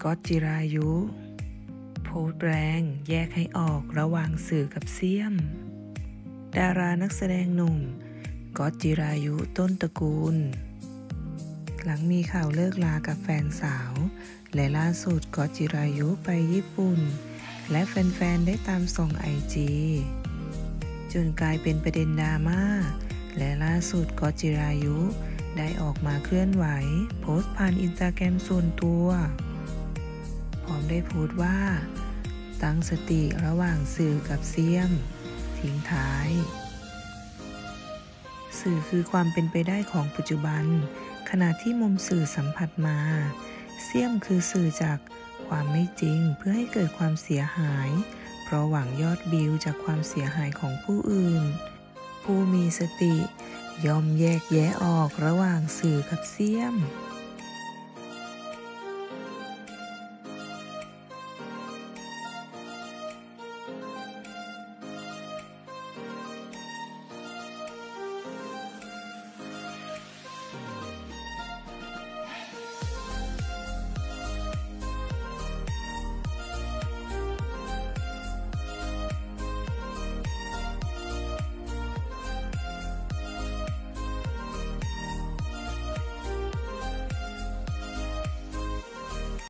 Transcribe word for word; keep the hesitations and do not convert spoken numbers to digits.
ก๊อตจิรายุโพสต์แรงแยกให้ออกระหว่างสื่อกับเสี้ยมดารานักแสดงหนุ่มก๊อตจิรายุต้นตระกูลหลังมีข่าวเลิกลากับแฟนสาวและล่าสุดก๊อตจิรายุไปญี่ปุ่นและแฟนๆได้ตามส่องไอจีจนกลายเป็นประเด็นดราม่าและล่าสุดก๊อตจิรายุได้ออกมาเคลื่อนไหวโพสต์ผ่านอินสตาแกรมส่วนตัวพร้อมได้โพสต์ว่าตั้งสติระหว่างสื่อกับเสี้ยมทิ้งท้ายสื่อคือความเป็นไปได้ของปัจจุบันขณะที่มุมสื่อสัมผัสมาเสี้ยมคือสื่อจากความไม่จริงเพื่อให้เกิดความเสียหายเพราะหวังยอดวิวจากความเสียหายของผู้อื่นผู้มีสติย่อมแยกแยะออกระหว่างสื่อกับเสี้ยม